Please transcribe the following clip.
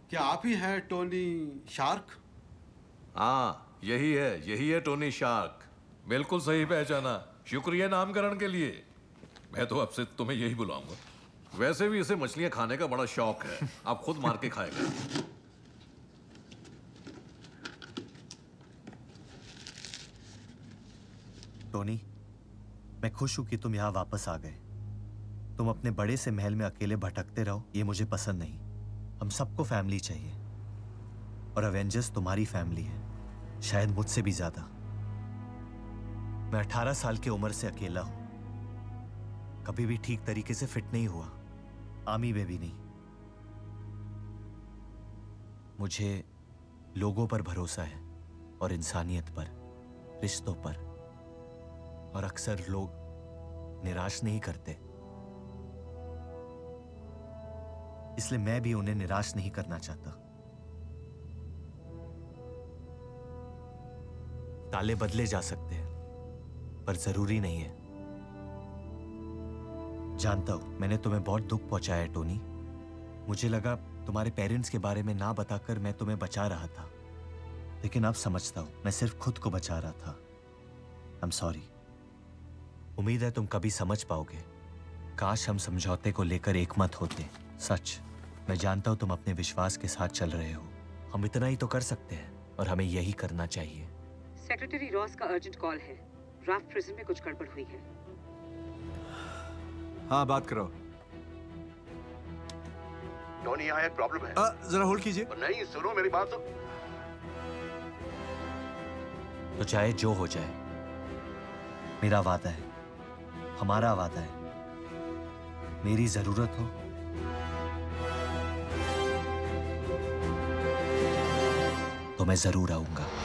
क्या आप ही हैं टोनी शार्क? हाँ, यही है टोनी शार्क। बिल्कुल सही पहचाना। शुक्रिया नामकरण के लिए। मैं तो अब से तुम्हें यही बुलाऊंगा। वैसे भी इसे मछलियां खाने का बड़ा शौक है। आप खुद मार के खाएगा। टोनी, मैं खुश हूं कि तुम यहां वापस आ गए। तुम अपने बड़े से महल में अकेले भटकते रहो, ये मुझे पसंद नहीं। हम सबको फैमिली चाहिए, और एवेंजर्स तुम्हारी फैमिली है, शायद मुझसे भी ज्यादा। मैं 18 साल की उम्र से अकेला हूं, कभी भी ठीक तरीके से फिट नहीं हुआ, आर्मी में भी नहीं। मुझे लोगों पर भरोसा है, और इंसानियत पर, रिश्तों पर। और अक्सर लोग निराश नहीं करते, इसलिए मैं भी उन्हें निराश नहीं करना चाहता। ताले बदले जा सकते हैं, पर जरूरी नहीं है। जानता हूं मैंने तुम्हें बहुत दुख पहुंचाया है टोनी। मुझे लगा तुम्हारे पेरेंट्स के बारे में ना बताकर मैं तुम्हें बचा रहा था, लेकिन अब समझता हूं मैं सिर्फ खुद को बचा रहा था। I am sorry. उम्मीद है तुम कभी समझ पाओगे। काश हम समझौते को लेकर एकमत होते। सच, मैं जानता हूं तुम अपने विश्वास के साथ चल रहे हो। हम इतना ही तो कर सकते हैं, और हमें यही करना चाहिए। सेक्रेटरी रॉस का अर्जेंट कॉल है। राफ्ट प्रिजन में कुछ गड़बड़ हुई है। हाँ, बात करो। टोनी, यहाँ एक प्रॉब्लम है। जरा होल्ड कीजिए। नहीं, सुनो मेरी बात तो। तो चाहे जो हो जाए, मेरा वादा है, हमारा वादा है, मेरी जरूरत हो तो मैं जरूर आऊंगा।